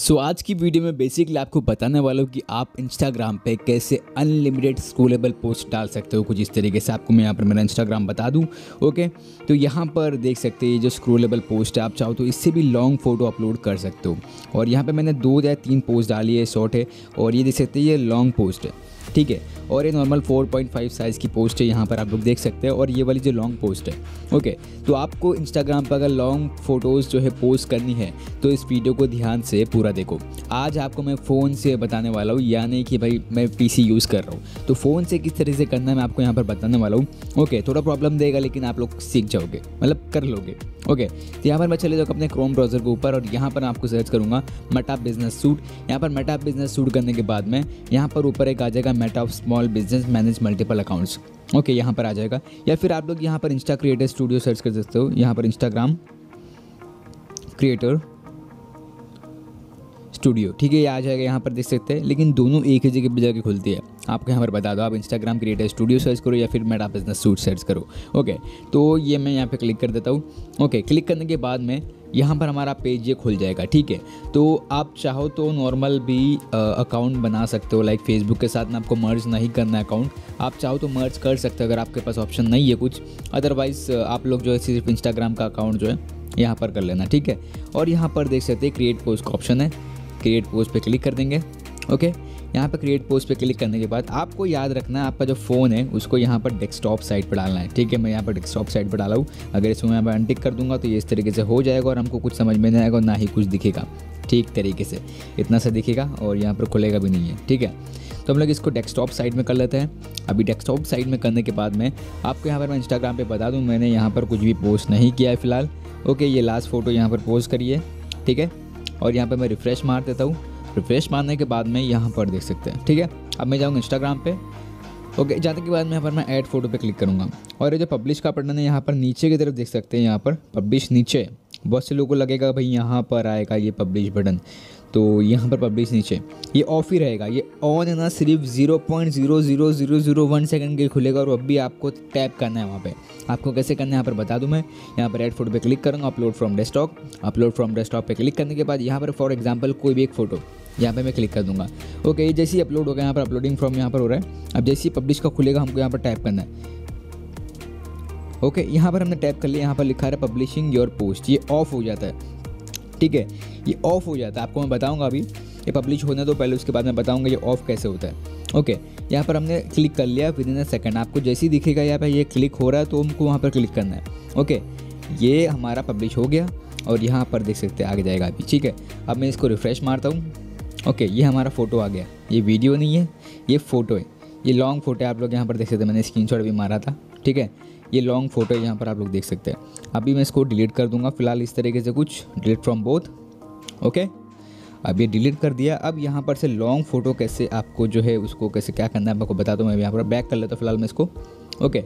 आज की वीडियो में बेसिकली आपको बताने वाला हूँ कि आप इंस्टाग्राम पे कैसे अनलिमिटेड स्क्रॉलेबल पोस्ट डाल सकते हो। कुछ इस तरीके से आपको मैं यहाँ पर मेरा इंस्टाग्राम बता दूँ। ओके, तो यहाँ पर देख सकते हैं ये जो स्क्रॉलेबल पोस्ट है, आप चाहो तो इससे भी लॉन्ग फोटो अपलोड कर सकते हो। और यहाँ पे मैंने 2 या 3 पोस्ट डाली है, शॉर्ट है, और ये देख सकते हैं ये लॉन्ग पोस्ट है, ठीक है। और ये नॉर्मल 4.5 साइज़ की पोस्ट है, यहाँ पर आप लोग देख सकते हैं। और ये वाली जो लॉन्ग पोस्ट है, ओके, तो आपको इंस्टाग्राम पर अगर लॉन्ग फोटोज़ जो है पोस्ट करनी है तो इस वीडियो को ध्यान से पूरा देखो। आज आपको मैं फ़ोन से बताने वाला हूँ, या नहीं कि भाई मैं पीसी यूज़ कर रहा हूँ, तो फ़ोन से किस तरह से करना है मैं आपको यहाँ पर बताने वाला हूँ। ओके, थोड़ा प्रॉब्लम देगा लेकिन आप लोग सीख जाओगे, मतलब कर लोगे। ओके, तो यहाँ पर मैं चले जाऊँ अपने क्रोम ब्राउज़र के ऊपर और यहाँ पर आपको सर्च करूँगा मेटा बिजनेस सूट। यहाँ पर मेटा बिजनेस सूट करने के बाद में यहाँ पर ऊपर एक आ जाएगा Meta small business manage multiple accounts. Okay, यहाँ पर आ जाएगा, या फिर आप लोग यहाँ पर इंस्टा क्रिएटर स्टूडियो सर्च कर सकते हो। यहाँ पर इंस्टाग्राम क्रिएटर स्टूडियो, ठीक है, ये आ जाएगा, यहाँ पर देख सकते हैं। लेकिन दोनों एक ही जगह पे जाके खुलती है। आपको यहाँ पर बता दो, आप इंस्टाग्राम क्रिएटर स्टूडियो सर्च करो या फिर मेटा बिजनेस सूट सर्च करो। ओके, तो ये मैं यहाँ पे क्लिक कर देता हूँ। ओके, क्लिक करने के बाद में यहाँ पर हमारा पेज ये खुल जाएगा, ठीक है। तो आप चाहो तो नॉर्मल भी अकाउंट बना सकते हो, लाइक फेसबुक के साथ में आपको मर्ज नहीं करना है अकाउंट, आप चाहो तो मर्ज कर सकते हो अगर आपके पास ऑप्शन नहीं है कुछ। अदरवाइज़ आप लोग जो है सिर्फ इंस्टाग्राम का अकाउंट जो है यहाँ पर कर लेना, ठीक है। और यहाँ पर देख सकते हैं क्रिएट पोस्ट का ऑप्शन है, क्रिएट पोस्ट पे क्लिक कर देंगे। ओके, यहाँ पर क्रिएट पोस्ट पे क्लिक करने के बाद आपको याद रखना है आपका जो फ़ोन है उसको यहाँ पर डेस्कटॉप साइड पर डालना है, ठीक है। मैं यहाँ पर डेस्कटॉप साइड पर डाला हूँ। अगर इसको मैं यहाँ पर अनटिक कर दूंगा तो ये इस तरीके से हो जाएगा और हमको कुछ समझ में नहीं आएगा और ना ही कुछ दिखेगा ठीक तरीके से, इतना सा दिखेगा और यहाँ पर खुलेगा भी नहीं है, ठीक है। तो हम लोग इसको डेस्कटॉप साइड में कर लेते हैं। अभी डेस्कटॉप साइड में करने के बाद में आपको यहाँ पर मैं इंस्टाग्राम पे बता दूँ, मैंने यहाँ पर कुछ भी पोस्ट नहीं किया है फ़िलहाल। ओके, ये लास्ट फ़ोटो यहाँ पर पोस्ट करिए, ठीक है। और यहाँ पर मैं रिफ़्रेश मार देता हूँ। रिफ्रेश मारने के बाद में यहाँ पर देख सकते हैं, ठीक है। अब मैं जाऊँगा इंस्टाग्राम पे। ओके, जाने के बाद में यहाँ पर मैं ऐड फोटो पे क्लिक करूँगा और ये जो पब्लिश का बटन है यहाँ पर नीचे की तरफ देख सकते हैं, यहाँ पर पब्लिश नीचे। बहुत से लोगों को लगेगा भाई यहाँ पर आएगा ये पब्लिश बटन, तो यहाँ पर पब्लिश नीचे ये ऑफ ही रहेगा। ये ऑन है ना, सिर्फ 0.00001 सेकंड के खुलेगा और अब भी आपको टैप करना है वहाँ पे। आपको कैसे करना है यहाँ पर बता दूँ मैं। यहाँ पर ऐड फोटो पे क्लिक करूँगा, upload from desktop. Upload from desktop पे क्लिक करने के बाद यहाँ पर फॉर एग्जांपल कोई भी एक फ़ोटो यहाँ पे मैं क्लिक कर दूँगा। ओके, ये जैसे ही अपलोड होगा, यहाँ पर अपलोडिंग फ्रॉम यहाँ पर हो रहा है। अब जैसे ही पब्लिश का खुलेगा हमको यहाँ पर टैप करना है। ओके, यहाँ पर हमने टैप कर लिया, यहाँ पर लिखा है पब्लिशिंग योर पोस्ट, ये ऑफ हो जाता है, ठीक है। ये ऑफ हो जाता है, आपको मैं बताऊंगा अभी। ये पब्लिश होने दो पहले, उसके बाद मैं बताऊंगा ये ऑफ कैसे होता है। ओके, यहाँ पर हमने क्लिक कर लिया विद इन अ सेकंड। आपको जैसे ही दिखेगा यहाँ पर ये क्लिक हो रहा है तो हमको वहाँ पर क्लिक करना है। ओके, ये हमारा पब्लिश हो गया और यहाँ पर देख सकते हैं आगे जाएगा अभी, ठीक है। अब मैं इसको रिफ़्रेश मारता हूँ। ओके, ये हमारा फ़ोटो आ गया। ये वीडियो नहीं है, ये फ़ोटो है, ये लॉन्ग फोटो है। आप लोग यहाँ पर देख सकते हैं, मैंने स्क्रीनशॉट भी मारा था, ठीक है। ये लॉन्ग फोटो है, यहाँ पर आप लोग देख सकते हैं। अभी मैं इसको डिलीट कर दूँगा फ़िलहाल इस तरीके से कुछ, डिलीट फ्रॉम बोथ। ओके, अब ये डिलीट कर दिया। अब यहाँ पर से लॉन्ग फोटो कैसे आपको जो है उसको कैसे क्या करना है आपको बता दूँ। मैं यहाँ पर बैक कर लेता हूँ फ़िलहाल मैं इसको। ओके,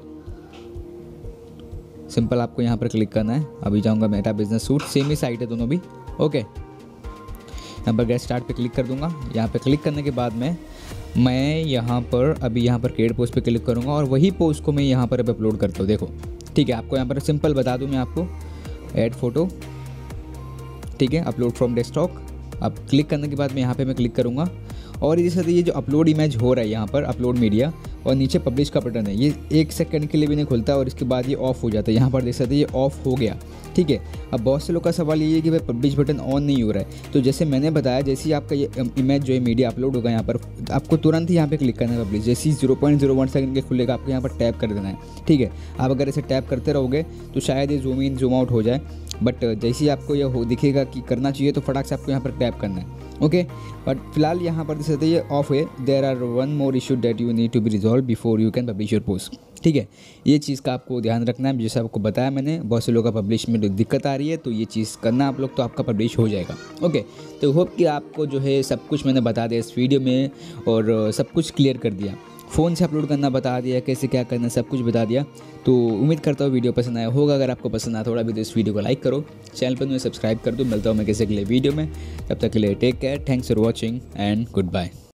सिंपल आपको यहाँ पर क्लिक करना है। अभी जाऊँगा मेटा बिजनेस सूट, सेम ही साइट है दोनों भी। ओके, यहाँ पर गेट स्टार्ट पे क्लिक कर दूँगा। यहाँ पे क्लिक करने के बाद में मैं यहाँ पर अभी यहाँ पर क्रिएट पोस्ट पे क्लिक करूँगा और वही पोस्ट को मैं यहाँ पर अब अपलोड करता हूँ। देखो, ठीक है, आपको यहाँ पर सिंपल बता दूँ मैं आपको, ऐड फोटो, ठीक है, अपलोड फ्रॉम डेस्कटॉप। अब क्लिक करने के बाद मैं यहाँ पे मैं क्लिक करूँगा और इसी साथ ये जो अपलोड इमेज हो रहा है यहाँ पर अपलोड मीडिया और नीचे पब्लिश का बटन है, ये 1 सेकंड के लिए भी नहीं खुलता और इसके बाद ये ऑफ हो जाता है। यहाँ पर देख सकते हैं ये ऑफ हो गया, ठीक है। अब बहुत से लोग का सवाल ये है कि भाई पब्लिश बटन ऑन नहीं हो रहा है, तो जैसे मैंने बताया, जैसे ही आपका ये इमेज जो है मीडिया अपलोड होगा यहाँ पर आपको तुरंत ही यहाँ पे क्लिक करना है पब्लिश। जैसे ही 0.01 सेकंड के खुलेगा आपको यहाँ पर टैप कर देना है, ठीक है। आप अगर ऐसे टैप करते रहोगे तो शायद ये जूम इन जूम आउट हो जाए, बट जैसे ही आपको ये दिखेगा कि करना चाहिए तो फटाक से आपको यहाँ पर टैप करना है। ओके, बट फिलहाल यहाँ पर देख सकते हैं ये ऑफ है। There are one more issue that you need to be resolved before you can publish your post, ठीक है। ये चीज़ का आपको ध्यान रखना है। जैसे आपको बताया मैंने, बहुत से लोगों का पब्लिश में दिक्कत आ रही है, तो ये चीज़ करना आप लोग तो आपका पब्लिश हो जाएगा। ओके, तो होप कि आपको जो है सब कुछ मैंने बता दिया इस वीडियो में और सब कुछ क्लियर कर दिया। फ़ोन से अपलोड करना बता दिया, कैसे क्या करना सब कुछ बता दिया। तो उम्मीद करता हूँ वीडियो पसंद आया होगा। अगर आपको पसंद आया थोड़ा भी तो इस वीडियो को लाइक करो, चैनल पर सब्सक्राइब कर दो। मिलता हूँ मैं किसी अगले वीडियो में, तब तक के लिए take care, thanks for watching and good bye.